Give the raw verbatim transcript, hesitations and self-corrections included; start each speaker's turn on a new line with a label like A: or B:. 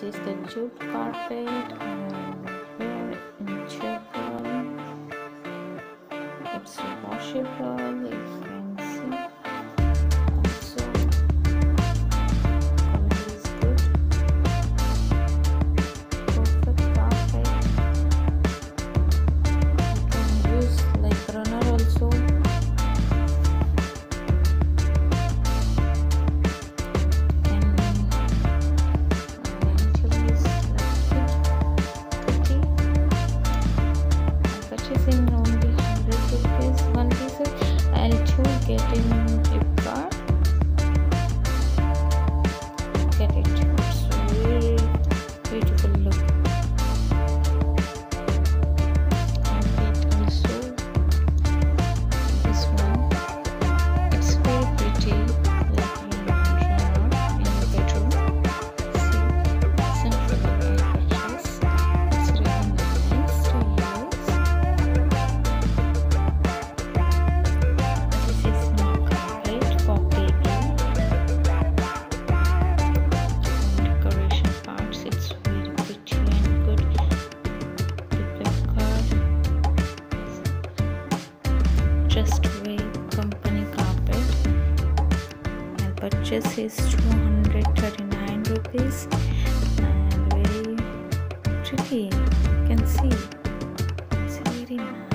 A: This is the jute carpet and very integral. It's washable, you can see. Also, quality is good. Perfect carpet. You can use like runner also. Purchasing only one hundred rupees one piece. I'll choose getting Flipkart. Get it. It's very beautiful look. And it also this one. It's very pretty. Like in the bedroom. See, simple purchase. It's really nice to use. Just way company carpet. My purchase is two hundred thirty-nine rupees and very pretty. You can see it's very nice.